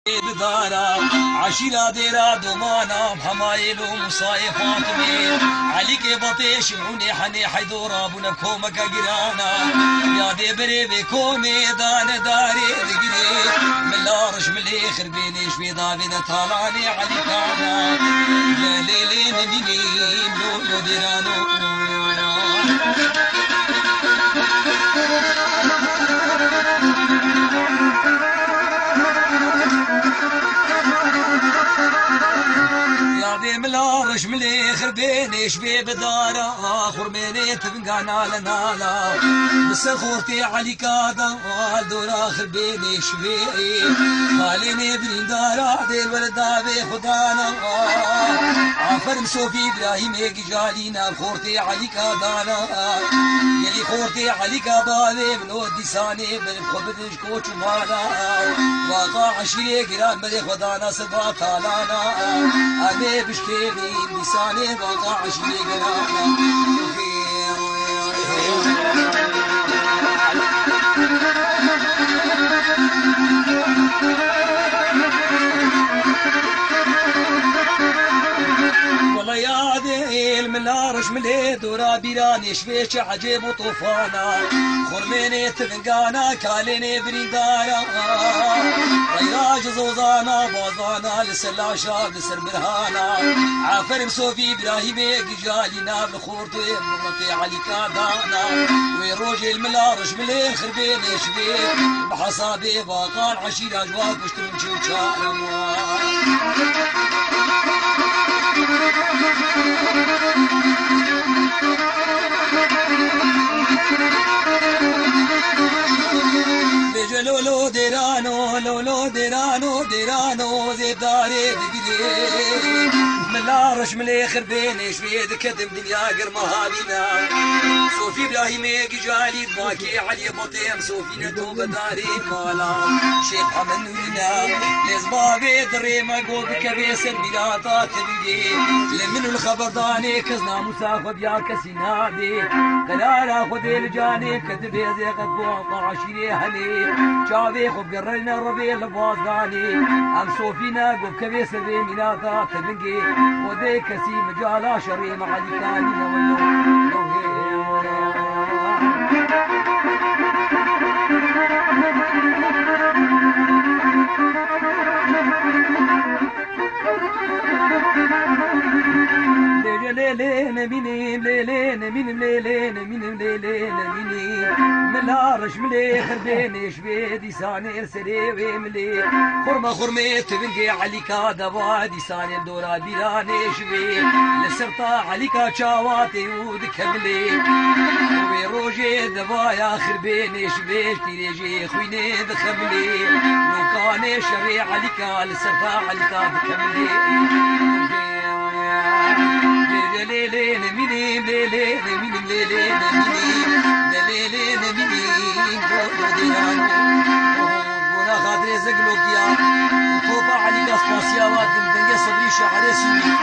بدارا عشيرة ديرا دومانا بحمايل ومصايفات مين عليك بطيش موني حني حيدورا بنكو مكا جرانا يا دي بري بكومي دان داري دقري من لا رش من الاخر بيني شبي دافيد طالعني عليك انا يا ليلي نبيني لولو ديرانو ملا رش ملي خربيني شبي بدارا خرميني تبقانا لنالا بس خورتي علي كادا دورا خربيني شبي خاليني برندارا دير ولدا بي خدانا عفر مسوفي ابراهيم هيك جالينا خورتي علي كادانا يلي خورتي علي كابالي من ودي ساني بالخبز كوش مالا واقع عشيري قران ملي خدانا سبا طالانا أبي بشكي لساني بقى عشري قرانا والله يا ديل من الارش ملي دورا بيراني شفيش عجيب وطوفانا خرميني تفنقانا كاليني بريدارا طيراج زوزانا بوزانا لسلا شاب لسر برهانا عافر مسوفي ابراهيمي قجالينا بالخورتي مرتي علي كادانا ويروج الملارش ملي خربيني شبيك بحصابي باقان عشير اجواك وشترون شوشا لولو ديرانو لولو ديرانو ديرانو زي داري دقلي ملا رش ملي خربيني شويد كدم دنيا قرما هابينا صوفي ابراهيمي جالي باكي علي بطيم صوفي ندو بداري مالا شيخ حمد نورينا لزبابي دريما قول بكبيسر بلاطات تبدي لمن الخبر داني كزنا مسافة بيا كسينادي قلارا خذي الجانب كدبي زي قد بوطا عشيري هلي شافي خب قررنا ربي لبوازاني ام صوفينا قب كبيسر بملاطات تبنقي وذي كسي مجالا شري مع الكاني ليلين ميني ليلين مين ليلين مين ليلين ميني ملا رش ملي خربيني شبيدي ساني سري ملي خرمه خرمه تبنقي عليكا دوادي ساني دورا بيراني شبي لسرطا عليكا شاواتي ودك ملي ويروجي دوايا خربيني شبيش تيجي خويني دخملي وكاني شري عليكا لسرطا عليكا دكملي ليلين ميني ليلين ميني ليلين ميني ليلين ميني ونا خاطري زقلوك يا وطوبة عليك اسباسياوات من دنيا صبري شعري سوري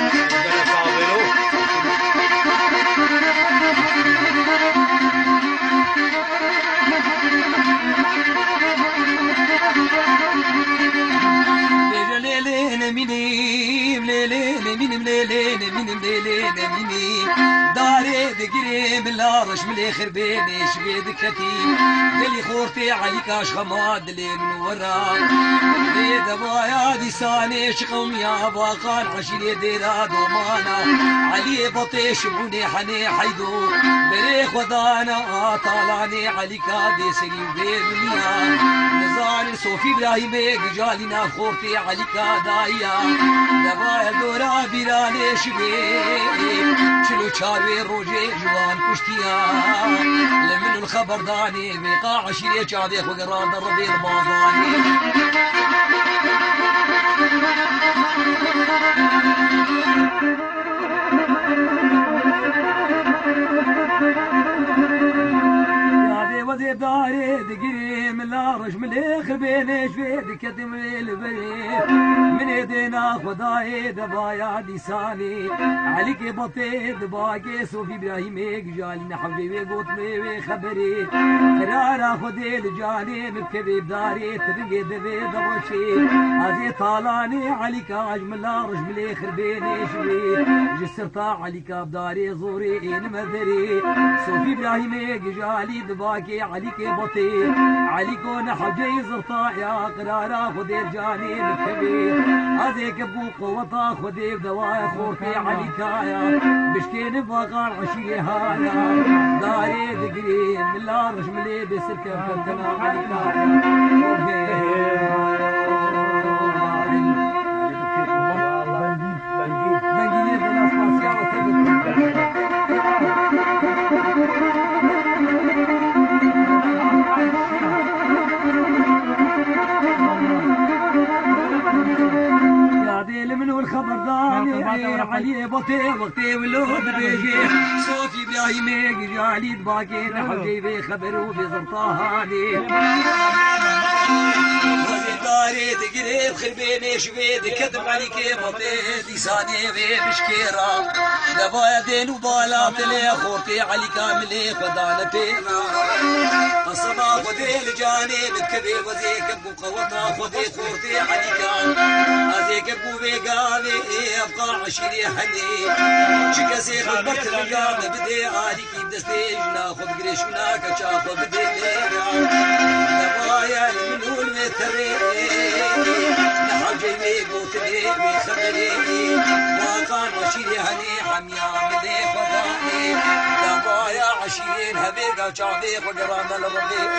ليلين ميني ليلين ميني ليلين ميني ميني داري دقري من الارش ملي خربيني شبيد كتيب دلي خورتي عليك اشخماد لي من ورا لي دبايا دي ساني شقم يا باقان عشيري ديرا دومانا علي بطيش بوني حني حيدو بريخ ودانا طالعني عليك دي سري بيمنيا نزار صوفي ابراهيمي جالينا خورتي عليك دايا دبايا دورا بيراني شبي شلو شاوي روجي جوان كشتيا لمن الخبر داني بقاع عشيري شاديخ وقران دربي الباضاني وذي داري دقري من الارش من الاخر بين شفيد كتم البريد من دینا خدای دبایا دیسانی علی کے بطے دبا کے صوفی ابراہیم ایک جالی نحوی وی گوت میں وی خبری قرارا خدای لجانے مکبی بداری تبگی دبی دبوشی ازی طالانی علی کا عجملا رجملی خربینی شبی جسرتا علی کا بداری زوری این مذری صوفی ابراہیم ایک جالی دبا کے علی کے بطے علی کو نحوی زرطا یا قرارا خدای جانے مکبی ازی کبو قوتا خدای دوائی خورتی علی کایا بشکین باقار عشی هایا داری دگری ملا رجملی بسرکه فتنا علی کایا خبردار علي بطي وقتي ولود بيجي صوتي ابراهيم جالي باقي نحو جيبي خبروا بزرطاني داري تقريب خربيني شبيد كذب عليك بطي ديساني في بشكيرة دبايا دين وبالات لي خورتي علي كاملي خدانا بينا الصبا خدي لجاني بكبي وزيك ابو قوطا خدي خورتي علي كام ازيك ابو بيقالي ابقى عشيري حني شكسي خبرت الرقام بدي عليك بدستيج ناخذ قريشنا كشاخذ بدي دبايا المنون متري نحو جيبي قوتلي بخبري وكان عشيري هني حميا مدي خداني دبايا عشيرين هبيقا شعبي وقرام الربيع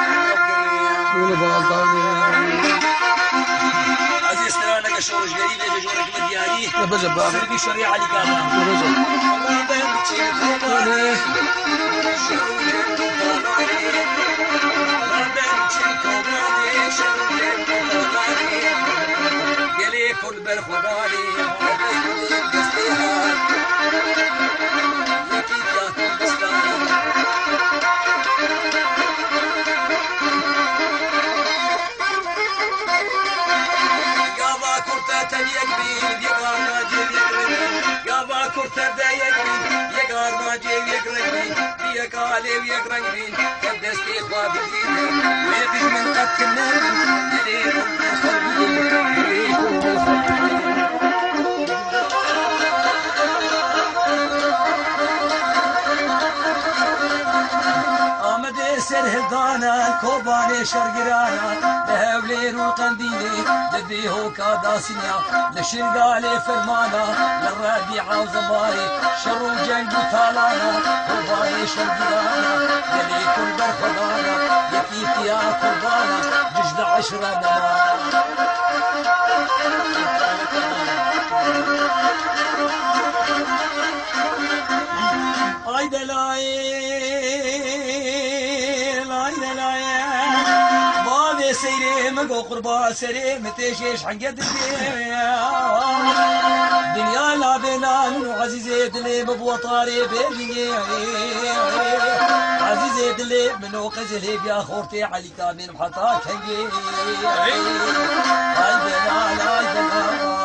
عزيز ترانا كشورش قريب جورك مدياري سرقي شريعة لكاما قلي كل بالخضالي قالي ويقرنين كدستي خوابي ويبش من قد كنا آمد سر هدانا كوباني شرقرانا لهولين وقنديلي دبي هو كاداسيا لشرقالي فرمانا للربيعة وزماري شرو جنب طالانا كوباني شرقرانا يلي كل برخدانا يكيف يا قربانا ججد عشرنا عيد سيري مقو قربا سيري متشيش حق الدنيا دنيا لا بينان وعزيزي دلي مبو طاري بيلي عزيزي دلي منو قزلي بيا خورتي علي كامل محطاك هنجي هاي بينان هاي بينان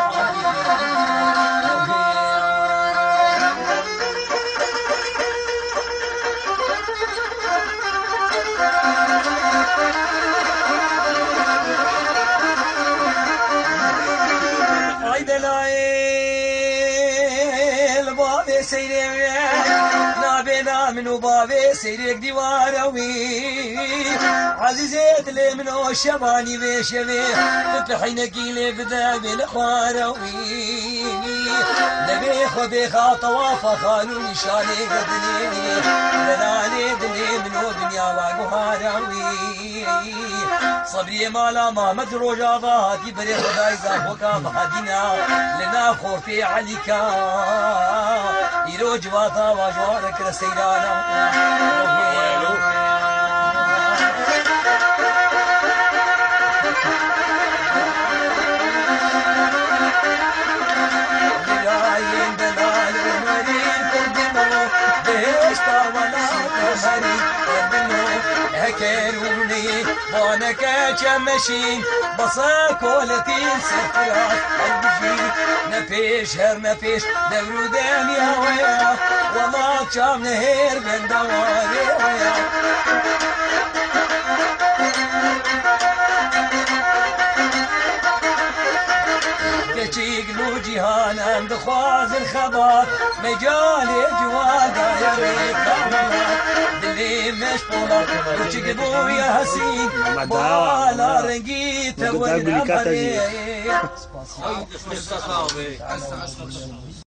منو بابي سيرك ديواروي عزيزات لي منو شباني بشبي تطحينك لي بدا بالخواروي نبي خذي خاطواف خانو نشاني قدنيني لناني دني منو دنيا واقهاروي صبري مالا ما مدروجا ضاتي بري خداي زاخوكا بحدينا لنا خورتي عليكا يرو جواتا واجوارك رسيلانا كانوني بانك جمشين بصا كولتي سفرات البجي نفيش هر نفيش نورودان يا ويا والله شام نهير من دواري ويا تشيقلو جهانا بخواز الخبر مجالي جوادا يا ريت دلي مشبولة وشقبو يا حسين بالا رنقيت والعمري